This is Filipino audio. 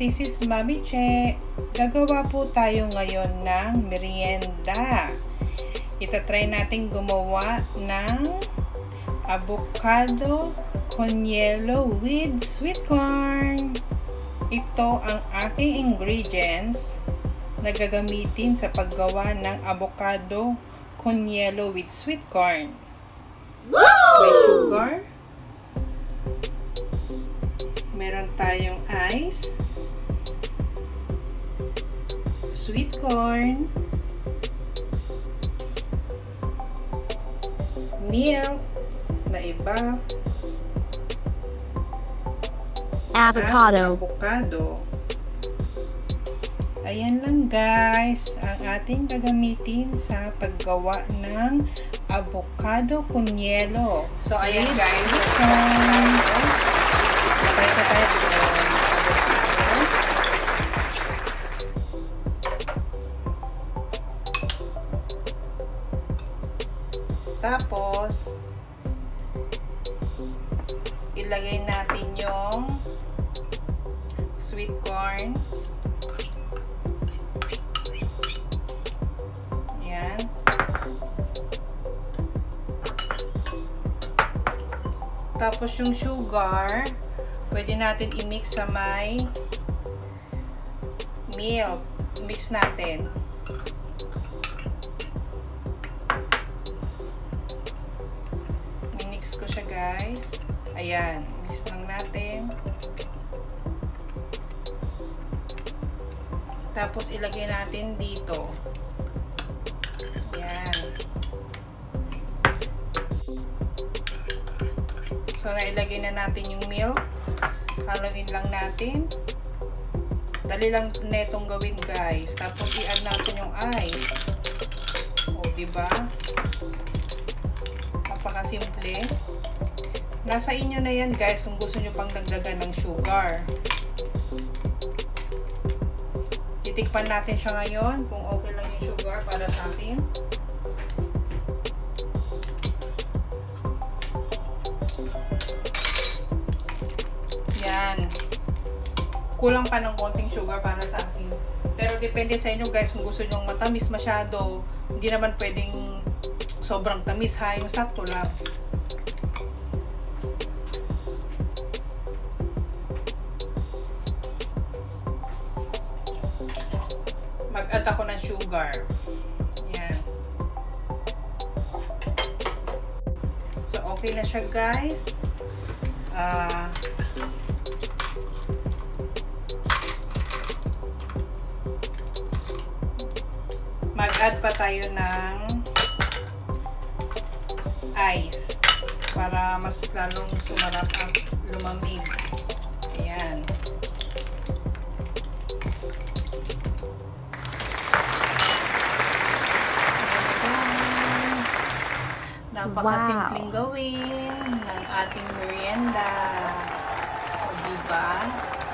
this is Mami Che. Gagawa po tayo ngayon ng merienda. Itatry natin gumawa ng avocado con yelo with sweet corn. Ito ang aking ingredients na gagamitin sa paggawa ng avocado con yelo with sweet corn. May sugar. Meron tayong ice, sweet corn, milk na evap, avocado. Avocado. Ayan lang guys, ang ating gagamitin sa paggawa ng avocado con yelo. So ayan guys, sabay pa tayo ng avocado. Tapos ilagay natin yung sweet corn. Yan. Tapos yung sugar, pwede natin i-mix sa may milk. Mix natin. Mix ko siya guys. Ayan. Mix lang natin. Tapos ilagay natin dito. Ayan. So, nailagay na natin yung milk. Haluin lang natin. Dali lang netong gawin guys. Tapos i-add natin yung ice. O, diba? Napakasimple. Nasa inyo na yan guys kung gusto nyo pang dagdagan ng sugar. Titikpan natin siya ngayon kung okay lang yung sugar para sa akin. Yan. Kulang pa ng konting sugar para sa akin. Pero depende sa inyo guys kung gusto nyo matamis masyado. Hindi naman pwedeng sobrang tamis ha. Yung sakto lang. Mag-add ako ng sugar. Yan. So, okay na siya guys. Mag-add pa tayo ng ice para mas lalong sumarap at lumamig. Ayan. Napakasimpleng gawin ng ating merienda. O diba?